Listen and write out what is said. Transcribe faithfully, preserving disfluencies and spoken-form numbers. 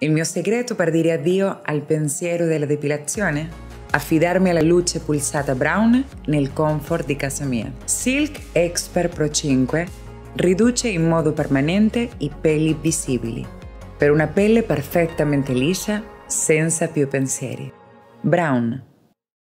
Il mio segreto per dire addio al pensiero della depilazione? Affidarmi alla luce pulsata Brown nel comfort di casa mia. Silk Expert Pro cinque riduce in modo permanente i peli visibili per una pelle perfettamente liscia senza più pensieri. Brown.